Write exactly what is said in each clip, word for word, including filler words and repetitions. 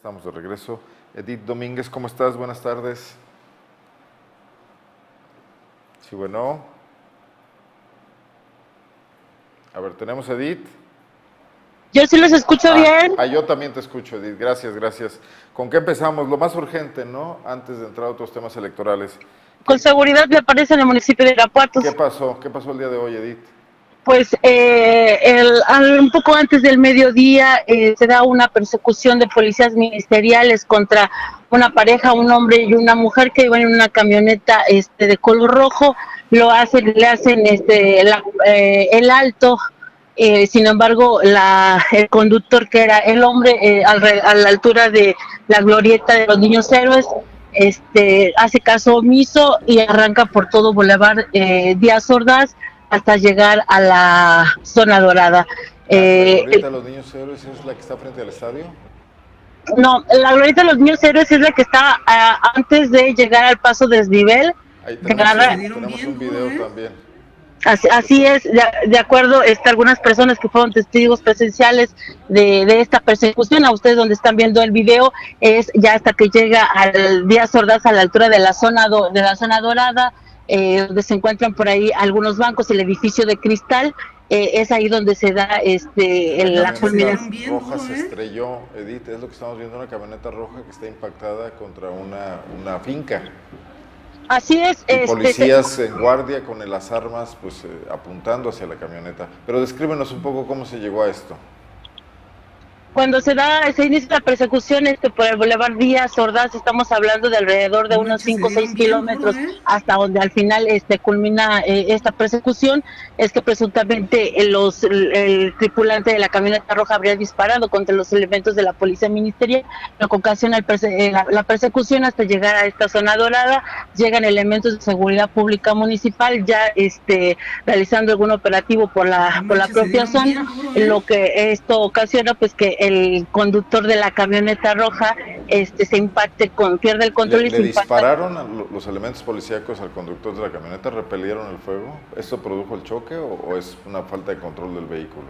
Estamos de regreso. Edith Domínguez, ¿cómo estás? Buenas tardes. Sí, bueno. A ver, ¿tenemos a Edith? Yo sí los escucho ah, bien. Ah, yo también te escucho, Edith. Gracias, gracias. ¿Con qué empezamos? Lo más urgente, ¿no? Antes de entrar a otros temas electorales. Con seguridad me aparece en el municipio de Irapuato. ¿Qué pasó? ¿Qué pasó el día de hoy, Edith? Pues eh, el, un poco antes del mediodía eh, se da una persecución de policías ministeriales contra una pareja, un hombre y una mujer que iban en una camioneta este, de color rojo. Lo hacen, le hacen este, la, eh, el alto. Eh, sin embargo, la, el conductor, que era el hombre, eh, al, a la altura de la glorieta de los Niños Héroes, este, hace caso omiso y arranca por todo Boulevard eh, Díaz Ordaz hasta llegar a la zona dorada. ¿La, eh, la glorieta de los Niños Héroes es la que está frente al estadio? No, la glorieta de los Niños Héroes es la que está uh, antes de llegar al paso de desnivel. Ahí tenemos, agarra, tenemos un video ¿eh? también. Así, así es, de, de acuerdo, este, algunas personas que fueron testigos presenciales de, de esta persecución, a ustedes donde están viendo el video, es ya hasta que llega al Díaz Ordaz, a la altura de la zona do, de la zona dorada, eh, donde se encuentran por ahí algunos bancos, el edificio de cristal, eh, es ahí donde se da este el, la culminación. La roja se estrelló, Edith, es lo que estamos viendo, una camioneta roja que está impactada contra una, una finca. Así es. Y este, policías se... en guardia con las armas pues eh, apuntando hacia la camioneta. Pero descríbenos un poco cómo se llegó a esto. Cuando se da, se inicia la persecución este, por el Boulevard Díaz Ordaz, estamos hablando de alrededor de unos cinco o seis kilómetros hasta donde al final este, culmina eh, esta persecución. Es que presuntamente los, el, el tripulante de la camioneta roja habría disparado contra los elementos de la policía ministerial, lo que ocasiona el perse la, la persecución hasta llegar a esta zona dorada. Llegan elementos de seguridad pública municipal ya este, realizando algún operativo por la, por la propia zona, lo que esto ocasiona pues que el conductor de la camioneta roja este se impacte, con pierde el control. ¿Le, y le se dispararon a los elementos policíacos al conductor de la camioneta? ¿Repelieron el fuego? ¿Esto produjo el choque o, o es una falta de control del vehículo?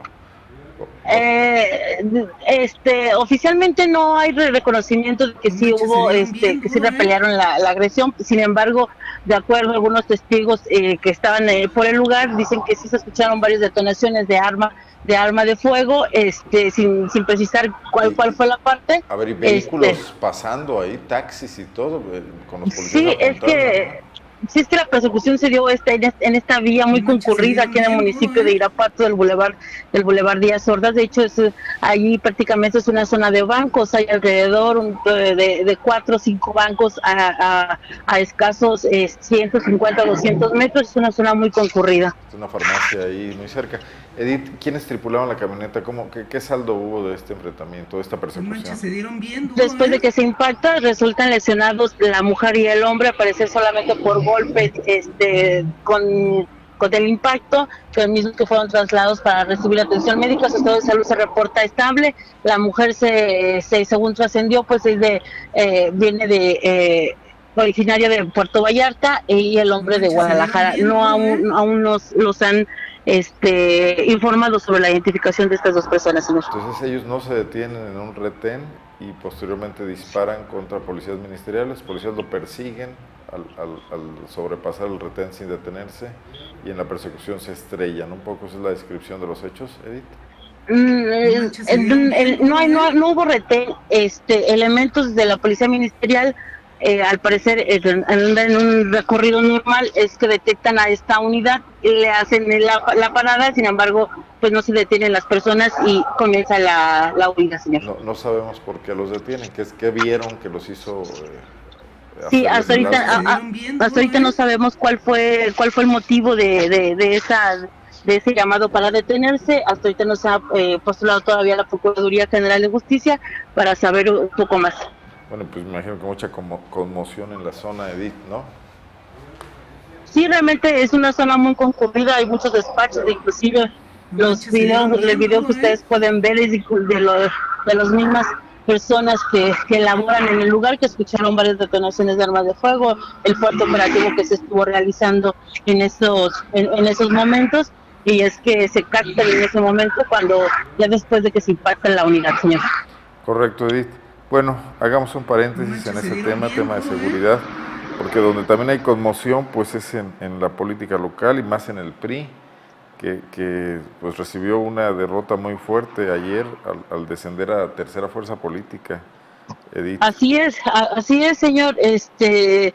Eh, este oficialmente no hay reconocimiento de que sí hubo este que sí repelearon la, la agresión. Sin embargo, de acuerdo a algunos testigos eh, que estaban eh, por el lugar, dicen que sí se escucharon varias detonaciones de arma de arma de fuego, este sin, sin precisar cuál cuál fue la parte. A ver, y vehículos este, pasando ahí, taxis y todo, con los policías sí, es que ¿no? Sí, es que la persecución se dio esta, en esta vía muy concurrida aquí en el municipio de Irapuato, del Boulevard, del Boulevard Díaz Ordaz. De hecho, es, allí prácticamente es una zona de bancos, hay alrededor un, de, de cuatro o cinco bancos a, a, a escasos eh, ciento cincuenta, doscientos metros, es una zona muy concurrida. Es una farmacia ahí muy cerca. Edith, ¿quiénes tripulaban la camioneta? ¿Cómo, qué, ¿Qué saldo hubo de este enfrentamiento, de esta persecución? Se dieron bien duro, Después ¿eh? de que se impacta, resultan lesionados la mujer y el hombre, al parecer solamente por golpes este, con, con el impacto, que mismos que fueron trasladados para recibir atención médica. Su estado de salud se reporta estable. La mujer, se, se según trascendió, pues es de, eh, viene de... Eh, originaria de Puerto Vallarta, y el hombre de Guadalajara. No aún, aún los, los han este, informado sobre la identificación de estas dos personas, señor. Entonces ellos no se detienen en un retén y posteriormente disparan contra policías ministeriales, policías lo persiguen al, al, al sobrepasar el retén sin detenerse y en la persecución se estrellan. Un poco esa es la descripción de los hechos, Edith. Mm, el, el, el, no, hay, no, no hubo retén, este, elementos de la policía ministerial Eh, al parecer en, en un recorrido normal es que detectan a esta unidad y le hacen la, la parada. Sin embargo, pues no se detienen las personas y comienza la, la huida, señor. No, no sabemos por qué los detienen, qué es que vieron que los hizo eh, sí, hasta ahorita, a, a, hasta ahorita no sabemos cuál fue cuál fue el motivo de, de, de esa de ese llamado para detenerse. Hasta ahorita no se ha eh, postulado todavía la Procuraduría General de Justicia para saber un poco más. Bueno, pues me imagino que mucha como conmoción en la zona, Edith, ¿no? Sí, realmente es una zona muy concurrida, hay muchos despachos, inclusive los videos, el video que ustedes pueden ver es de, los, de las mismas personas que, que laboran en el lugar, que escucharon varias detonaciones de armas de fuego, el fuerte operativo que se estuvo realizando en esos, en, en esos momentos, y es que se capta en ese momento cuando ya después de que se impacta la unidad, señor. Correcto, Edith. Bueno, hagamos un paréntesis en ese tema, tema de seguridad, porque donde también hay conmoción, pues es en, en la política local y más en el P R I, que, que pues recibió una derrota muy fuerte ayer al, al descender a tercera fuerza política. Edith. Así es, así es, señor. Este,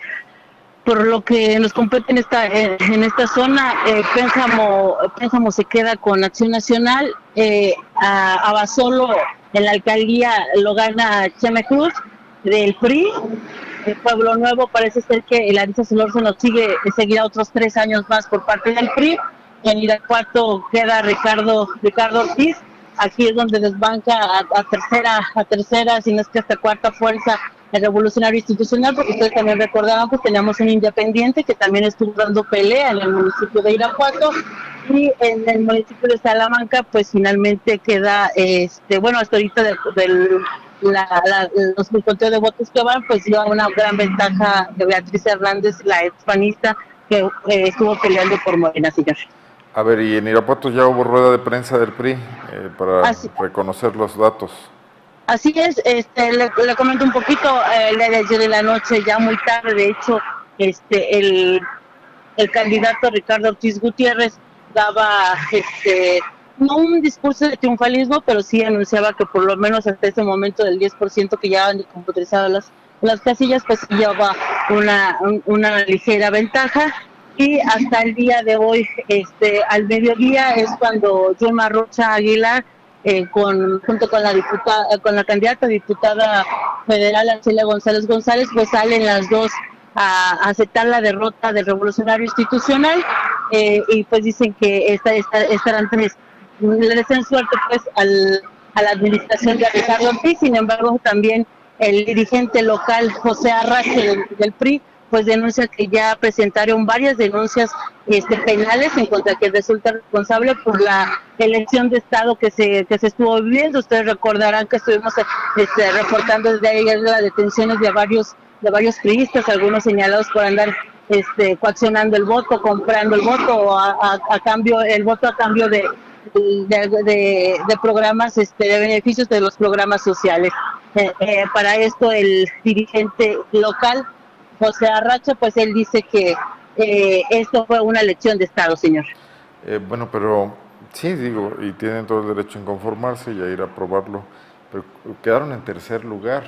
por lo que nos compete en esta en esta zona, eh, Pénjamo, Pénjamo se queda con Acción Nacional, eh, a Abasolo en la alcaldía lo gana Cheme Cruz del P R I. El Pueblo Nuevo parece ser que Larisa Solórzano sigue seguirá otros tres años más por parte del P R I. En Irapuato queda Ricardo Ricardo Ortiz. Aquí es donde desbanca a, a tercera, a tercera, si no es que hasta cuarta fuerza el Revolucionario Institucional, porque ustedes también recordaban, pues teníamos un independiente que también estuvo dando pelea en el municipio de Irapuato, y en el municipio de Salamanca, pues finalmente queda, este, bueno, hasta ahorita del, del la, la, los el conteo de votos que van, pues lleva una gran ventaja de Beatriz Hernández, la expanista, que eh, estuvo peleando por Morena, señor. A ver, y en Irapuato ya hubo rueda de prensa del P R I eh, para Así. reconocer los datos. Así es, este, le, le comento un poquito, eh, el día de ayer de la noche, ya muy tarde, de hecho, este, el, el candidato Ricardo Ortiz Gutiérrez daba, este, no un discurso de triunfalismo, pero sí anunciaba que por lo menos hasta ese momento del diez por ciento que ya han computarizado las, las casillas, pues llevaba una, una ligera ventaja. Y hasta el día de hoy, este, al mediodía, es cuando Yulma Rocha Aguilar, eh, con, junto con la diputada, con la candidata diputada federal Arcelia González González, pues salen las dos a, a aceptar la derrota del Revolucionario Institucional, eh, y pues dicen que esta, esta, estarán tres, le desean suerte pues al, a la administración de Ricardo Ortiz. Sin embargo, también el dirigente local José Arrache del, del P R I pues denuncia que ya presentaron varias denuncias este, penales en contra que resulta responsable por la elección de Estado que se que se estuvo viviendo. Ustedes recordarán que estuvimos este, reportando desde ayer las detenciones de varios de varios priistas, algunos señalados por andar este, coaccionando el voto, comprando el voto a, a, a cambio el voto a cambio de de, de, de programas este, de beneficios de los programas sociales. Eh, eh, para esto el dirigente local José Arracha, pues él dice que eh, esto fue una elección de Estado, señor. Eh, bueno, pero sí, digo, y tienen todo el derecho en conformarse y a ir a probarlo, pero quedaron en tercer lugar.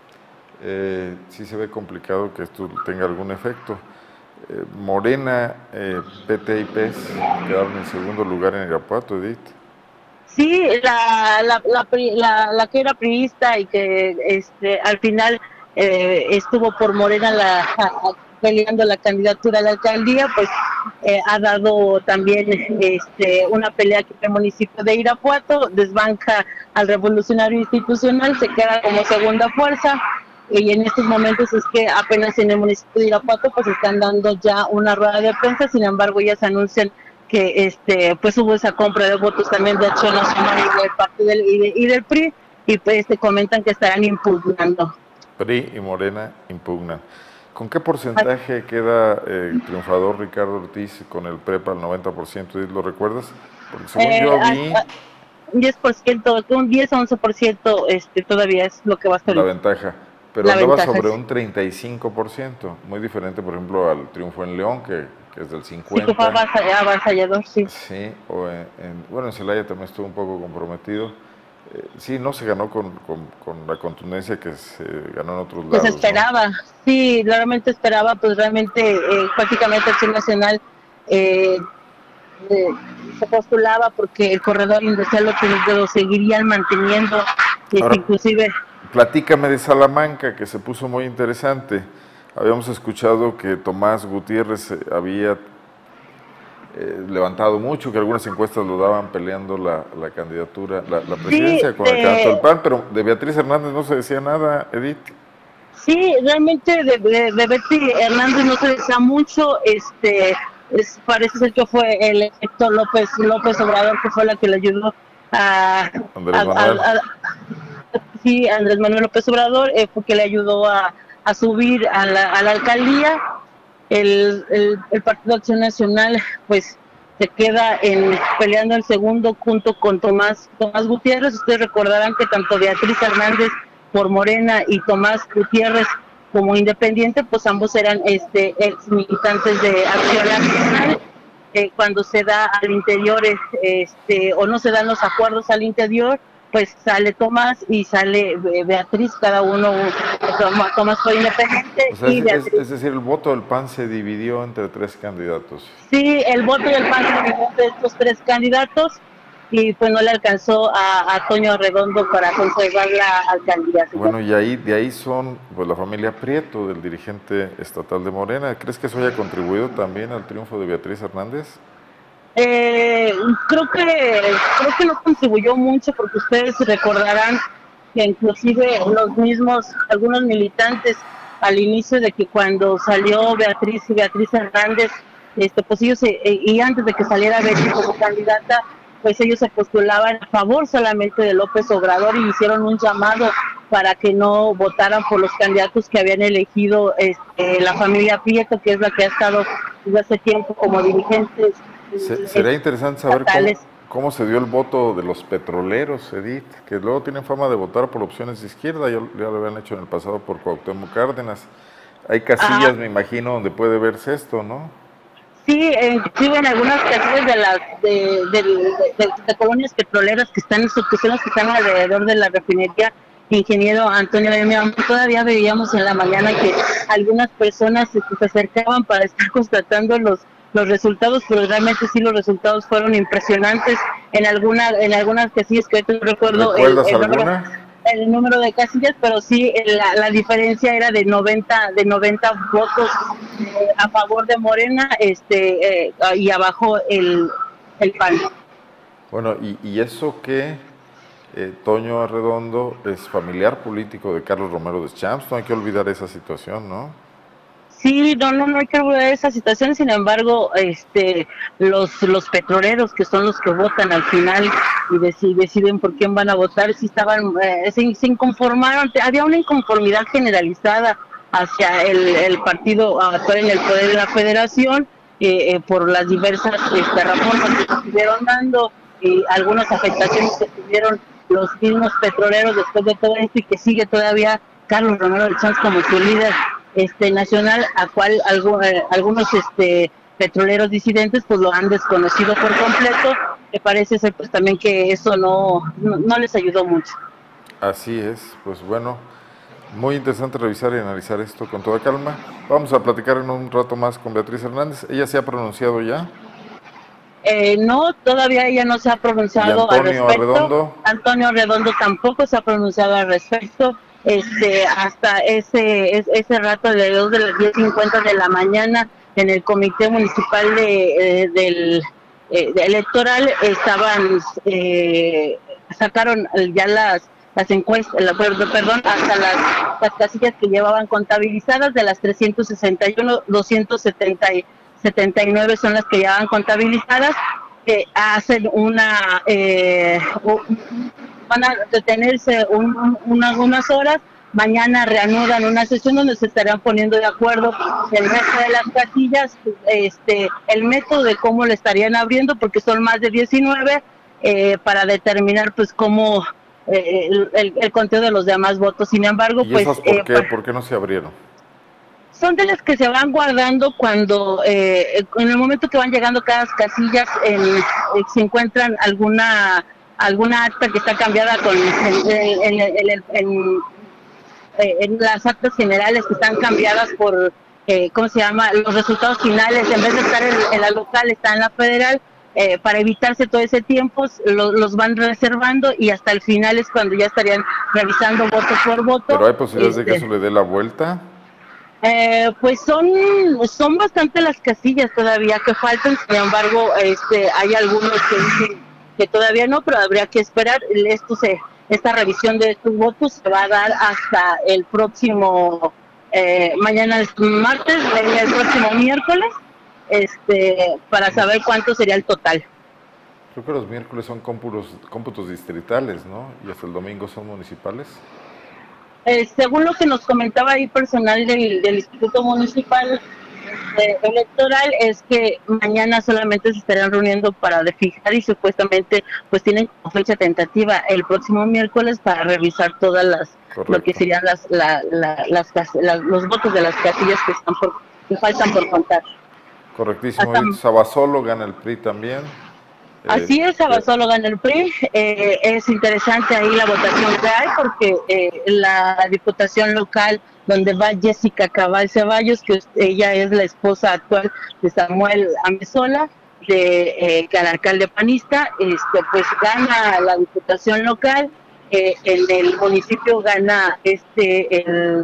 Eh, sí se ve complicado que esto tenga algún efecto. Eh, Morena, eh, P T y P E S quedaron en segundo lugar en Irapuato, Edith. Sí, la, la, la, la, la que era priista y que este, al final Eh, estuvo por Morena la, a, a, peleando la candidatura a la alcaldía, pues eh, ha dado también este, una pelea aquí en el municipio de Irapuato, desbanca al Revolucionario Institucional, se queda como segunda fuerza, y en estos momentos es que apenas en el municipio de Irapuato pues están dando ya una rueda de prensa. Sin embargo ya se anuncian que este pues hubo esa compra de votos también de Acción Nacional y del partido del, y, de, y del P R I, y pues te comentan que estarán impugnando. P R I y Morena impugnan. ¿Con qué porcentaje queda eh, triunfador Ricardo Ortiz con el P R E P al noventa por ciento? ¿Lo recuerdas? Porque según eh, yo vi... diez por ciento, un diez a once por ciento este, todavía es lo que va a estar. La ventaja. Pero la andaba ventaja, sobre sí. un treinta y cinco por ciento. Muy diferente, por ejemplo, al triunfo en León, que, que es del cincuenta por ciento. Sí, que fue avasallador, sí. Sí, o en, en, bueno, en Celaya también estuvo un poco comprometido. Eh, sí, no se ganó con, con, con la contundencia que se ganó en otros lados. Que se esperaba, ¿no? Sí, realmente esperaba, pues realmente eh, prácticamente Acción Nacional eh, eh, se postulaba porque el corredor industrial lo, lo seguirían manteniendo, Ahora, inclusive... Platícame de Salamanca, que se puso muy interesante. Habíamos escuchado que Tomás Gutiérrez había Eh, levantado mucho, que algunas encuestas lo daban peleando la, la candidatura, la, la presidencia sí, con de, el candidato del P A N, pero de Beatriz Hernández no se decía nada, Edith. Sí, realmente de, de, de Beatriz Hernández no se decía mucho, este es, parece ser que fue el efecto López López Obrador, que fue la que le ayudó a, Andrés a, Manuel. a, a, sí, Andrés Manuel López Obrador, eh, fue que le ayudó a, a subir a la, a la alcaldía. El, el, el Partido Acción Nacional pues se queda en peleando el segundo junto con Tomás Tomás Gutiérrez. Ustedes recordarán que tanto Beatriz Hernández por Morena y Tomás Gutiérrez como independiente, pues ambos eran este ex militantes de Acción Nacional. Eh, cuando se da al interior este o no se dan los acuerdos al interior, pues sale Tomás y sale Beatriz, cada uno, Tomás fue independiente. O sea, y es, Beatriz. Es decir, el voto del P A N se dividió entre tres candidatos. Sí, el voto del P A N se dividió entre estos tres candidatos y pues no le alcanzó a, a Toño Redondo para conservar la alcaldía. Bueno, y ahí de ahí son pues la familia Prieto, del dirigente estatal de Morena. ¿Crees que eso haya contribuido también al triunfo de Beatriz Hernández? Eh, creo que creo que no contribuyó mucho, porque ustedes recordarán que inclusive los mismos, algunos militantes al inicio de que cuando salió Beatriz y Beatriz Hernández, este pues ellos se, y antes de que saliera Beatriz como candidata, pues ellos se postulaban a favor solamente de López Obrador y hicieron un llamado para que no votaran por los candidatos que habían elegido este, la familia Prieto, que es la que ha estado desde hace tiempo como dirigentes. Se, sería interesante saber cómo, cómo se dio el voto de los petroleros, Edith, que luego tienen fama de votar por opciones de izquierda, ya, ya lo habían hecho en el pasado por Cuauhtémoc Cárdenas. Hay casillas, ah, me imagino, donde puede verse esto, ¿no? Sí, inclusive en algunas casillas de las de, de, de, de, de colonias petroleras que están en instituciones que están alrededor de la refinería Ingeniero Antonio Demian, todavía veíamos en la mañana que algunas personas se, se acercaban para estar constatando los los resultados, pero realmente sí los resultados fueron impresionantes en alguna en algunas casillas que no recuerdo el, el, número, el número de casillas, pero sí la, la diferencia era de noventa votos eh, a favor de Morena, este eh, y abajo el, el P A N. Bueno, y, y eso que eh, Toño Arredondo es familiar político de Carlos Romero Deschamps, no hay que olvidar esa situación, ¿no? Sí, no, no, no hay que olvidar esa situación. Sin embargo, este, los los petroleros, que son los que votan al final y deciden, deciden por quién van a votar, sí estaban, eh, se, se inconformaron, había una inconformidad generalizada hacia el, el partido actual en el poder de la Federación, eh, eh, por las diversas este, reformas que se estuvieron dando y algunas afectaciones que tuvieron los mismos petroleros después de todo esto, y que sigue todavía Carlos Romero Deschamps como su líder este nacional, a cual algo, eh, algunos este petroleros disidentes pues lo han desconocido por completo. Me parece ser pues también que eso no, no, no les ayudó mucho. Así es, pues bueno, muy interesante revisar y analizar esto con toda calma. Vamos a platicar en un rato más con Beatriz Hernández. ¿Ella se ha pronunciado ya? Eh, no, todavía ella no se ha pronunciado al respecto. Arredondo? Antonio Redondo tampoco se ha pronunciado al respecto. Este, hasta ese ese rato alrededor de las diez cincuenta de la mañana en el comité municipal de, eh, del eh, de electoral estaban eh, sacaron ya las las encuestas, la, perdón, hasta las, las casillas que llevaban contabilizadas. De las trescientos sesenta y uno, doscientos setenta y nueve son las que llevaban contabilizadas. Que hacen una eh, van a detenerse un, un, unas, unas horas. Mañana reanudan una sesión donde se estarán poniendo de acuerdo el resto de las casillas, este, el método de cómo le estarían abriendo, porque son más de diecinueve, eh, para determinar pues cómo eh, el, el, el conteo de los demás votos. Sin embargo, ¿Y pues esas por, eh, qué? ¿Por qué no se abrieron? Son de las que se van guardando cuando, eh, en el momento que van llegando cada casillas, en, eh, se encuentran alguna alguna acta que está cambiada con en, en, en, en, en, en las actas generales que están cambiadas por, eh, ¿cómo se llama? Los resultados finales, en vez de estar en, en la local, está en la federal. Eh, para evitarse todo ese tiempo, lo, los van reservando y hasta el final es cuando ya estarían revisando voto por voto. ¿Pero hay posibilidades este, de que eso le dé la vuelta? Eh, pues son son bastante las casillas todavía que faltan. Sin embargo, este hay algunos que dicen que todavía no, pero habría que esperar. Esto se esta revisión de estos votos se va a dar hasta el próximo eh, mañana es martes, el próximo miércoles, este para saber cuánto sería el total. Creo que los miércoles son cómputos, cómputos distritales, ¿no? Y hasta el domingo son municipales. Eh, según lo que nos comentaba ahí personal del, del Instituto Municipal eh, Electoral, es que mañana solamente se estarán reuniendo para fijar y supuestamente pues tienen como fecha tentativa el próximo miércoles para revisar todas las Correcto. lo que serían las, la, la, las, las, los votos de las casillas que, están por, que faltan por contar. Correctísimo. Hasta, Sabasolo gana el P R I también. Así es, Sabasolo gana el P R I. Eh, es interesante ahí la votación que hay porque eh, la diputación local donde va Jessica Cabal Ceballos, que ella es la esposa actual de Samuel Amezola, de eh, que el alcalde panista, este, pues gana la diputación local. Eh, en el municipio gana este el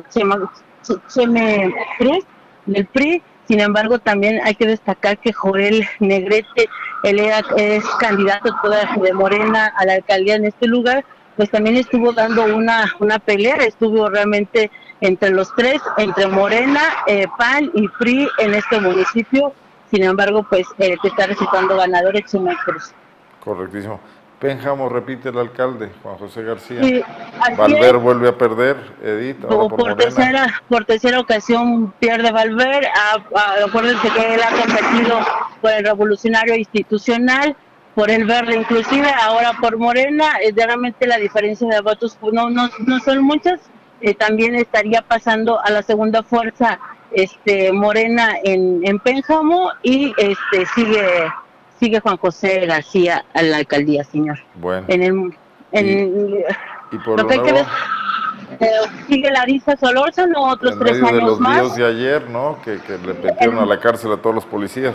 Cheme Cruz del P R I. Sin embargo, también hay que destacar que Joel Negrete, él era, es candidato de Morena a la alcaldía en este lugar, pues también estuvo dando una, una pelea, estuvo realmente entre los tres, entre Morena, eh, P A N y P R I en este municipio. Sin embargo, pues eh, te está resultando ganador Cheme Cruz. Correctísimo. Pénjamo repite el alcalde, Juan José García. Sí, Valver es. Vuelve a perder, Edith, ahora por, por tercera por tercera ocasión pierde Valver. Acuérdense que él ha competido por el Revolucionario Institucional, por el Verde inclusive, ahora por Morena. Eh, realmente la diferencia de votos no, no, no son muchas. Eh, también estaría pasando a la segunda fuerza este Morena en, en Pénjamo y este sigue... sigue Juan José García a la alcaldía, señor. Bueno. En el, en, y, y por lo, lo que nuevo, hay que ver, eh, sigue Larisa Solórzano otros en tres medio años de los más. días de ayer, ¿no? Que, que le metieron a la cárcel a todos los policías.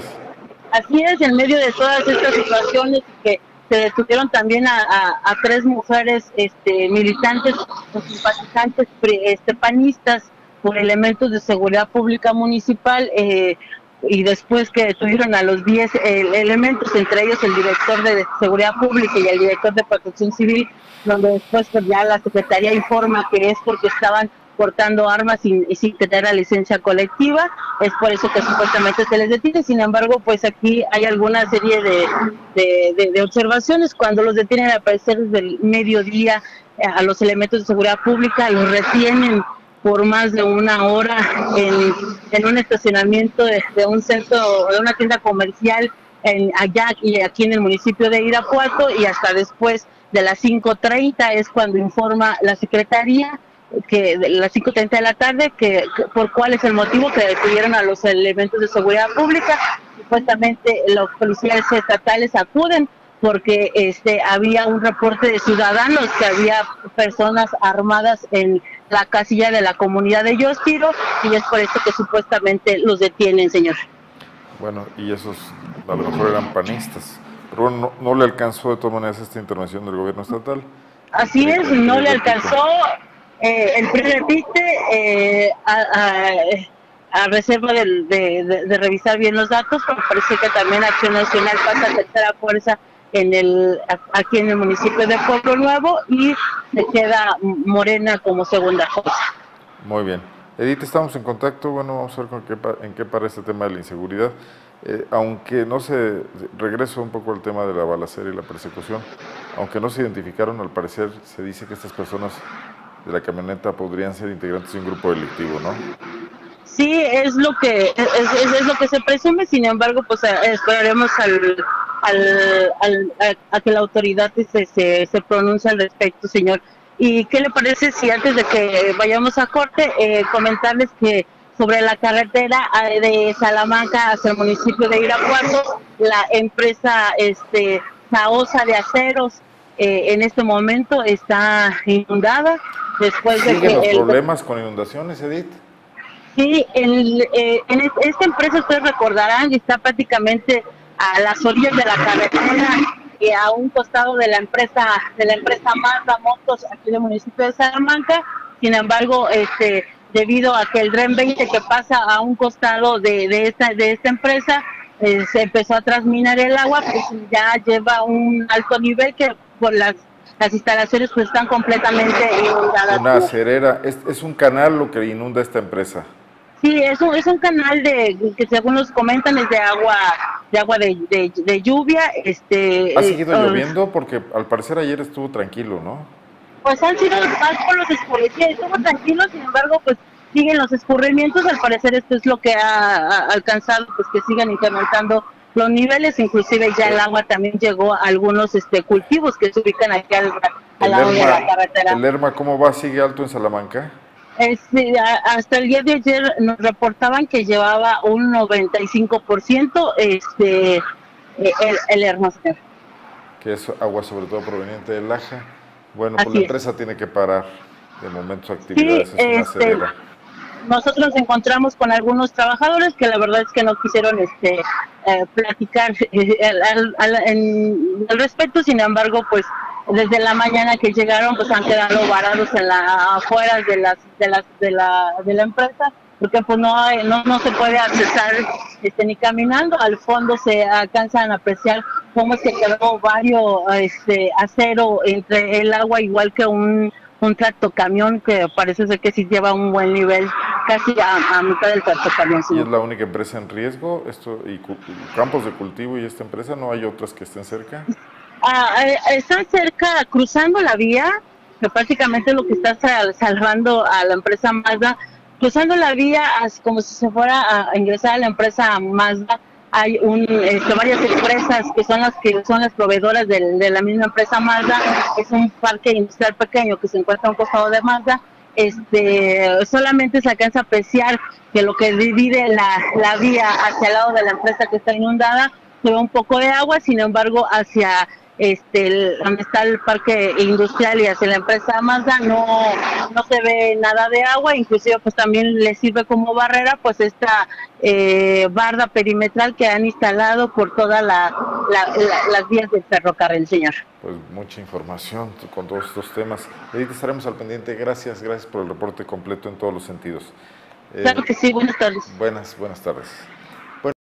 Así es, en medio de todas estas situaciones que se detuvieron también a, a, a tres mujeres este, militantes o simpatizantes este, panistas por elementos de seguridad pública municipal, eh, y después que detuvieron a los diez eh, elementos, entre ellos el director de Seguridad Pública y el director de Protección Civil, donde después pues, ya la Secretaría informa que es porque estaban portando armas sin, sin tener la licencia colectiva, es por eso que supuestamente se les detiene. Sin embargo, pues aquí hay alguna serie de, de, de, de observaciones. Cuando los detienen al parecer desde el mediodía eh, a los elementos de seguridad pública, los retienen por más de una hora en, en un estacionamiento de, de un centro, de una tienda comercial en, allá y aquí en el municipio de Irapuato, y hasta después de las cinco treinta es cuando informa la Secretaría, que de las cinco treinta de la tarde, que, que por cuál es el motivo que detuvieron a los elementos de seguridad pública. Supuestamente los policías estatales acuden porque este había un reporte de ciudadanos que había personas armadas en la casilla de la comunidad de Yostiro, y es por esto que supuestamente los detienen, señor. Bueno, y esos a lo mejor eran panistas, pero bueno, no, no le alcanzó de todas maneras esta intervención del gobierno estatal. Así es, no le alcanzó. Eh, el P R I repite eh, a, a, a reserva de, de, de, de revisar bien los datos, porque parece que también Acción Nacional pasa a tercera fuerza en el aquí en el municipio de Pueblo Nuevo, y se queda Morena como segunda fuerza. Muy bien. Edith, estamos en contacto. Bueno, vamos a ver con qué, en qué para este tema de la inseguridad. Eh, aunque no se, regreso un poco al tema de la balacera y la persecución, aunque no se identificaron, al parecer se dice que estas personas de la camioneta podrían ser integrantes de un grupo delictivo, ¿no? Sí, es lo que es, es, es lo que se presume. Sin embargo, pues esperaremos al, al, al a, a que la autoridad se, se, se pronuncie al respecto, señor. ¿Y qué le parece si antes de que vayamos a corte, eh, comentarles que sobre la carretera de Salamanca hacia el municipio de Irapuato, la empresa este Saosa de Aceros eh, en este momento está inundada después de que los el, problemas con inundaciones, Edith? Sí, el, eh, en esta empresa ustedes recordarán está prácticamente a las orillas de la carretera y a un costado de la empresa de la empresa Mazda Motos aquí en el municipio de Salamanca. Sin embargo, este debido a que el Dren veinte que pasa a un costado de, de esta de esta empresa eh, se empezó a transminar el agua, pues ya lleva un alto nivel que por las las instalaciones pues están completamente inundadas. Una acerera, es, es un canal lo que inunda esta empresa. Sí, es un, es un canal de que según nos comentan es de agua de agua de, de, de lluvia. Este, ¿Ha seguido eh, lloviendo? Porque al parecer ayer estuvo tranquilo, ¿no? Pues han sido más por los escurrimientos, estuvo tranquilo, sin embargo, pues siguen los escurrimientos. Al parecer esto es lo que ha, ha alcanzado, pues que sigan incrementando los niveles, inclusive ya el agua también llegó a algunos este, cultivos que se ubican aquí al, al lado de la carretera. ¿El Lerma cómo va? ¿Sigue alto en Salamanca? Este, hasta el día de ayer nos reportaban que llevaba un noventa y cinco por ciento este, el, el Lerma. Que es agua sobre todo proveniente del Laja. Bueno, pues Así la es. empresa tiene que parar de momento sus actividades, Sí, es una este, severa. Nosotros nos encontramos con algunos trabajadores que la verdad es que no quisieron este eh, platicar eh, al, al, en, al respecto, sin embargo, pues desde la mañana que llegaron, pues han quedado varados en la afuera de las de las de la de la empresa, porque pues no hay, no no se puede accesar este ni caminando. Al fondo se alcanzan a apreciar cómo es que quedó varios este acero entre el agua, igual que un un tractocamión que parece ser que sí lleva un buen nivel, casi a, a mitad del tractocamión. ¿Y es la única empresa en riesgo? Esto y campos de cultivo y esta empresa, ¿no hay otras que estén cerca? Ah, están cerca, cruzando la vía, que prácticamente es lo que está salvando a la empresa Mazda, cruzando la vía como si se fuera a ingresar a la empresa Mazda. Hay un, este, varias empresas que son las que son las proveedoras de, de la misma empresa Mazda. Es un parque industrial pequeño que se encuentra a un costado de Mazda. Este, solamente se alcanza a apreciar que lo que divide la, la vía hacia el lado de la empresa que está inundada se ve un poco de agua, sin embargo hacia este el, donde está el parque industrial y hacia la empresa Mazda no no se ve nada de agua. Inclusive pues también le sirve como barrera pues esta eh, barda perimetral que han instalado por todas la, la, la, las vías del ferrocarril, señor. Pues mucha información con todos estos temas. Edith, estaremos al pendiente. Gracias, gracias por el reporte completo en todos los sentidos. Claro eh, que sí, buenas tardes. Buenas, buenas tardes.